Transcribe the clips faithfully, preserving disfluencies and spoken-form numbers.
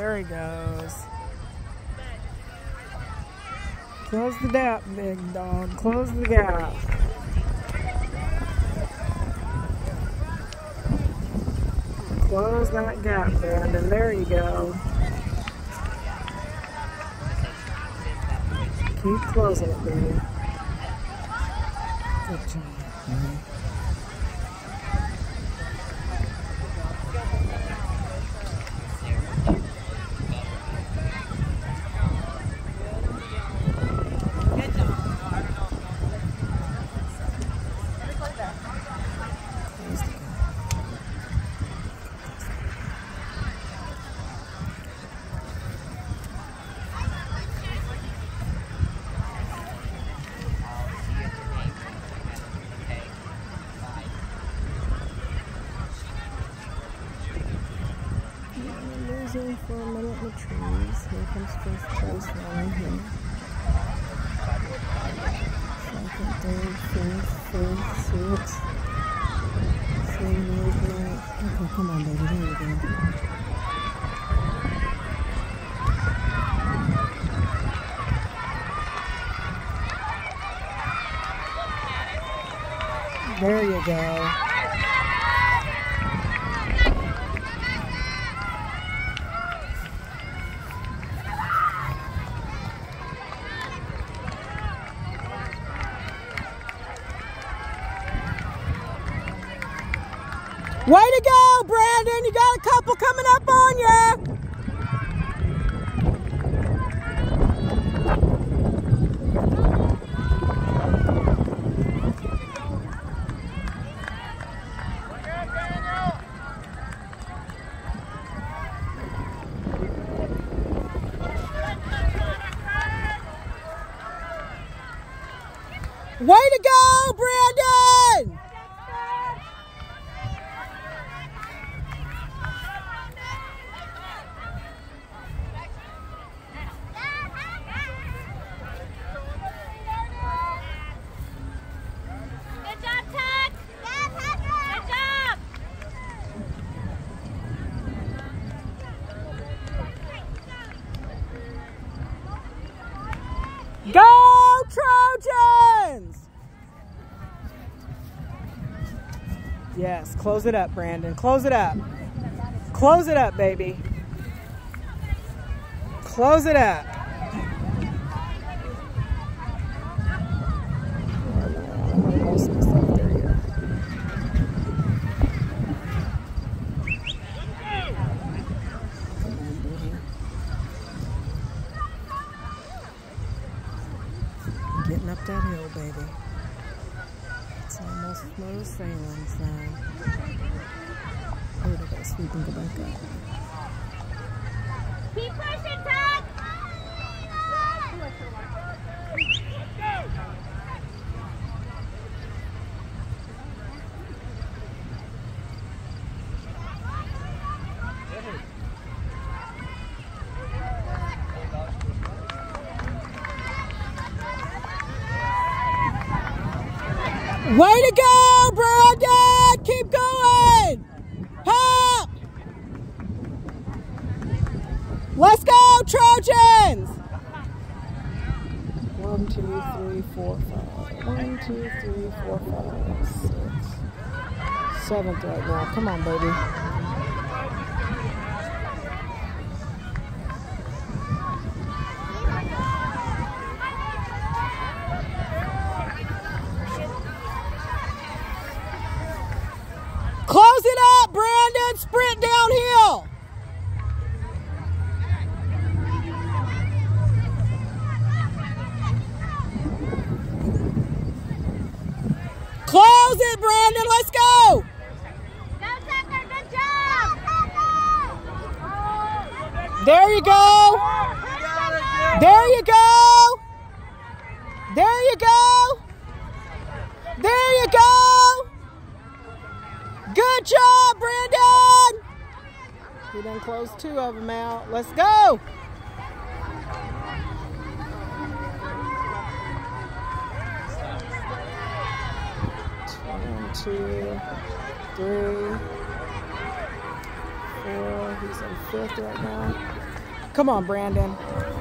There he goes. Close the gap, big dog. Close the gap. Close that gap, Brandon. There you go. Keep closing it, baby. Good job, baby. For a minute in the trees. Here comes first place running here. Second, third, fourth, fifth, sixth. Same movement. Okay, come on, baby. There you go. There you go. Way to go, Brandon! You got a couple coming up on you. Way to go, Brandon! Go Trojans! Yes, close it up, Brandon. Close it up. Close it up, baby. Close it up. Getting up that hill, baby. It's almost smooth sailing, so. Oh, they gotta sweep and go back up. Keep pushing, Todd! Way to go, Brandon! Keep going! Help! Let's go, Trojans! One, two, three, four, five. One, two, three, four, five, six. Seventh right now. Come on, baby. Close it up, Brandon. Sprint downhill. Close it, Brandon. Let's go. Go, Tucker. Good job. There you go. There you go. There you go. There you go. Good job, Brandon! We done closed two of them out. Let's go! One, two, three, four. He's in fifth right now. Come on, Brandon.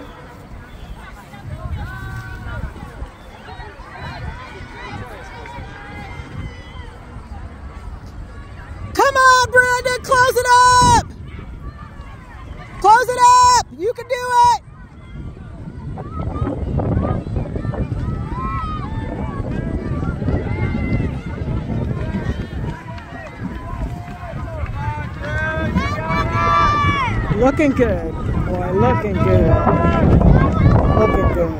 Come on, Brandon, close it up. Close it up. You can do it. Looking good, boy, looking good. Looking good.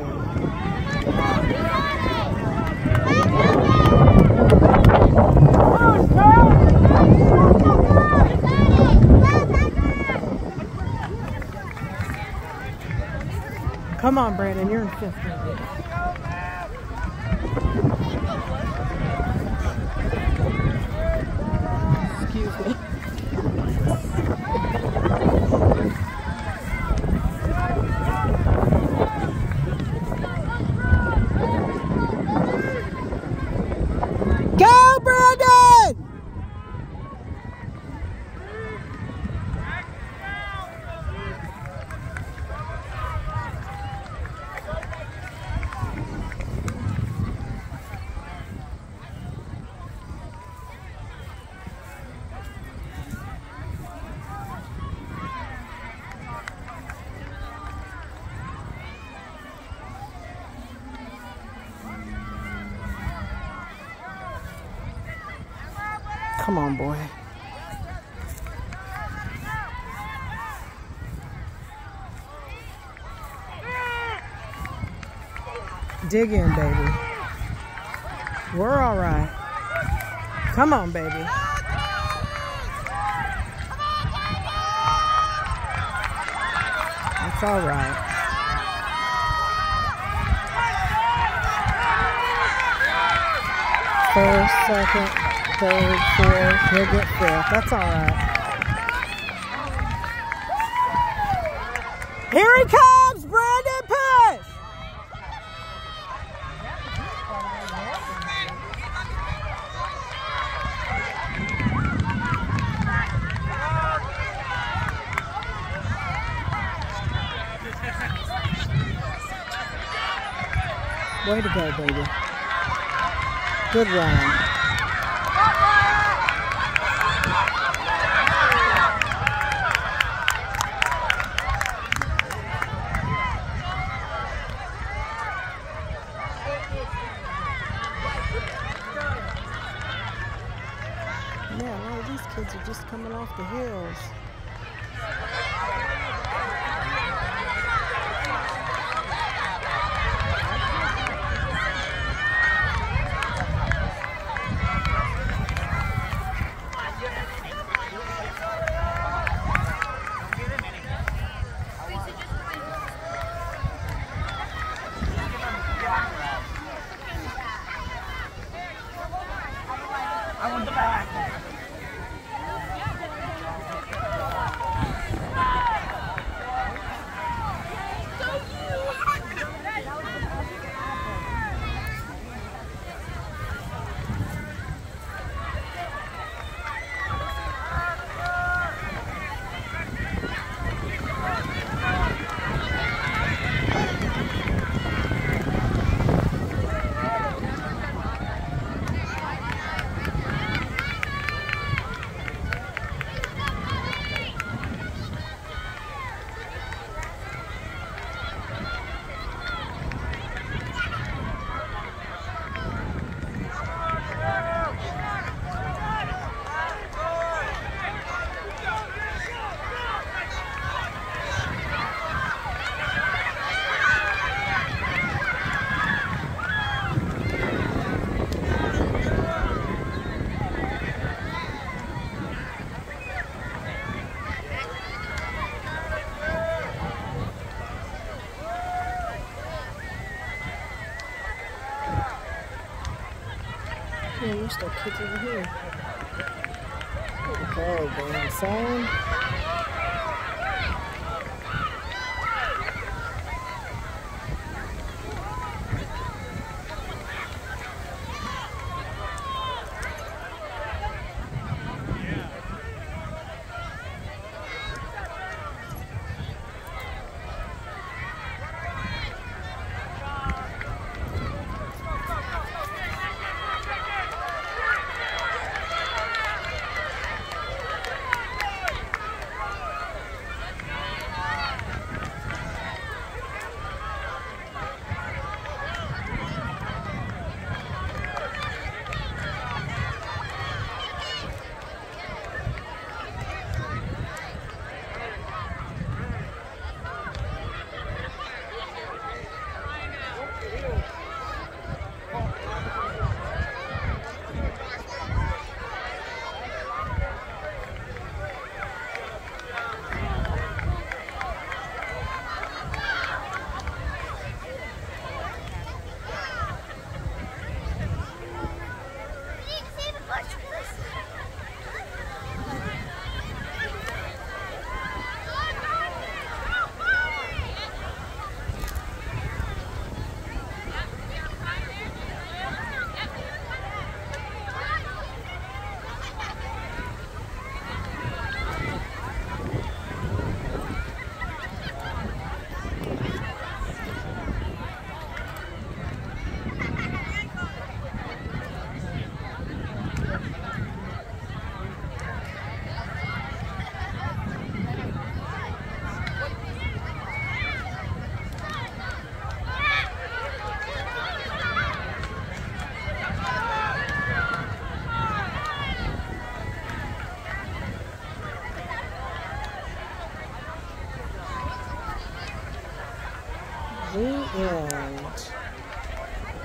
Come on, Brandon, you're in fifth grade. Excuse me. Go, Brandon! Come on, boy. Dig in, baby. We're all right. Come on, baby. It's all right. First, second, third, fourth, he'll get fifth. That's all right. Here he comes, Brandon, push! Way to go, baby. Good run. Yeah, a lot of these kids are just coming off the hills. I want the back. Yeah, there's still kids over here. There you go, grandson. The end.